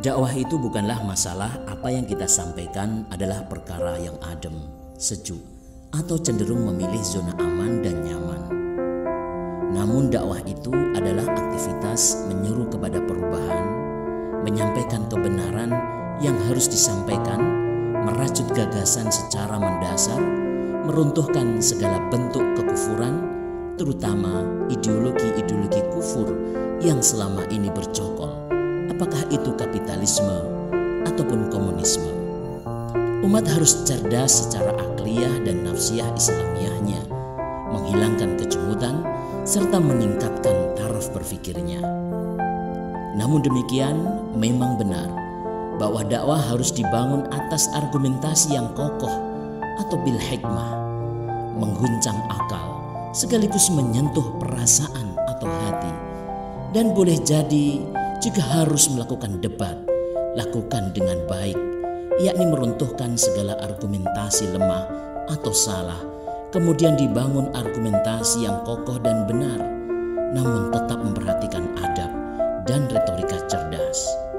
Dakwah itu bukanlah masalah apa yang kita sampaikan adalah perkara yang adem, sejuk, atau cenderung memilih zona aman dan nyaman. Namun dakwah itu adalah aktivitas menyeru kepada perubahan, menyampaikan kebenaran yang harus disampaikan, merajut gagasan secara mendasar, meruntuhkan segala bentuk kekufuran, terutama ideologi-ideologi kufur yang selama ini bercokol. Apakah itu kapitalisme ataupun komunisme? Umat harus cerdas secara akliyah dan nafsiyah Islamiyahnya, menghilangkan kejumutan serta meningkatkan taraf berfikirnya. Namun demikian, memang benar bahwa dakwah harus dibangun atas argumentasi yang kokoh atau bil hikmah, mengguncang akal sekaligus menyentuh perasaan atau hati, dan boleh jadi jika harus melakukan debat, lakukan dengan baik, yakni meruntuhkan segala argumentasi lemah atau salah, kemudian dibangun argumentasi yang kokoh dan benar, namun tetap memperhatikan adab dan retorika cerdas.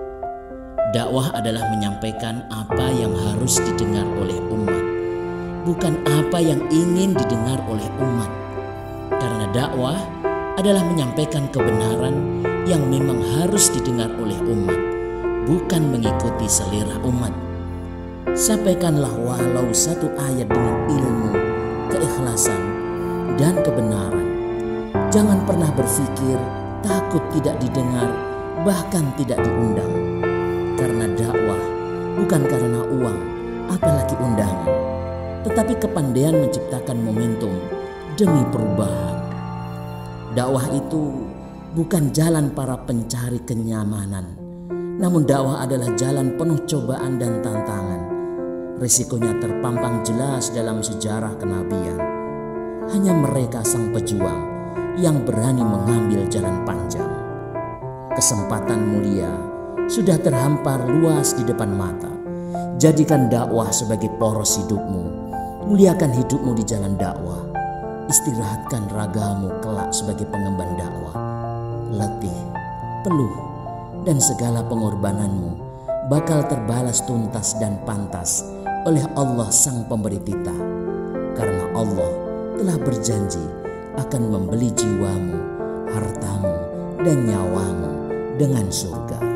Dakwah adalah menyampaikan apa yang harus didengar oleh umat, bukan apa yang ingin didengar oleh umat. Karena dakwah adalah menyampaikan kebenaran yang memang harus didengar oleh umat, bukan mengikuti selera umat. Sampaikanlah walau satu ayat dengan ilmu, keikhlasan, dan kebenaran. Jangan pernah berpikir takut tidak didengar, bahkan tidak diundang. Karena dakwah bukan karena uang, apalagi undangan, tetapi kepandaian menciptakan momentum demi perubahan. Dakwah itu bukan jalan para pencari kenyamanan, namun dakwah adalah jalan penuh cobaan dan tantangan. Risikonya terpampang jelas dalam sejarah kenabian. Hanya mereka sang pejuang yang berani mengambil jalan panjang. Kesempatan mulia sudah terhampar luas di depan mata. Jadikan dakwah sebagai poros hidupmu. Muliakan hidupmu di jalan dakwah. Istirahatkan ragamu kelak sebagai pengemban dakwah. Letih, peluh, dan segala pengorbananmu bakal terbalas tuntas dan pantas oleh Allah sang pemberi titah. Karena Allah telah berjanji akan membeli jiwamu, hartamu, dan nyawamu dengan surga.